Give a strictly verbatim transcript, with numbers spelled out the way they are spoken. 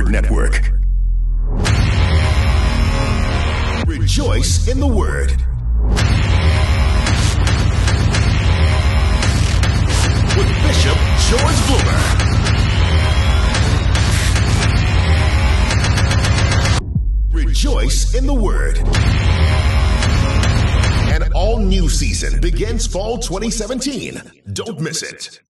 Word Network. Rejoice in the Word. With Bishop George Bloomer. Rejoice in the Word. An all-new season begins fall twenty seventeen. Don't miss it.